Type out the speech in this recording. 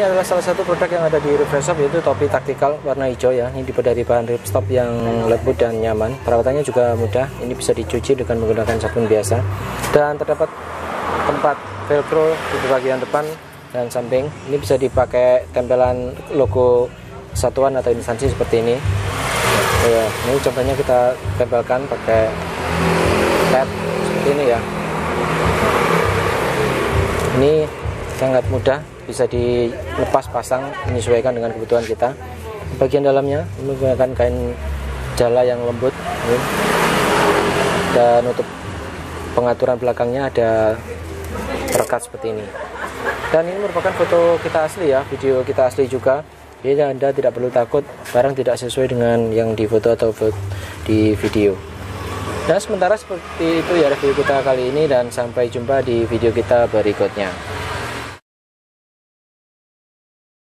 ini adalah salah satu produk yang ada di Refresh Shop, yaitu topi taktikal warna hijau ya. Ini dibuat dari bahan ripstop yang lembut dan nyaman. Perawatannya juga mudah. Ini bisa dicuci dengan menggunakan sabun biasa. Dan terdapat tempat velcro di bagian depan dan samping. Ini bisa dipakai tempelan logo satuan atau instansi seperti ini. Ya, ini contohnya kita tempelkan pakai pad seperti ini ya. Ini sangat mudah, bisa dilepas pasang menyesuaikan dengan kebutuhan kita. Bagian dalamnya menggunakan kain jala yang lembut ini. Dan untuk pengaturan belakangnya ada perekat seperti ini. Dan ini merupakan foto kita asli ya, video kita asli juga. Jadi Anda tidak perlu takut barang tidak sesuai dengan yang di foto atau di video. Dan sementara seperti itu ya review kita kali ini, dan sampai jumpa di video kita berikutnya.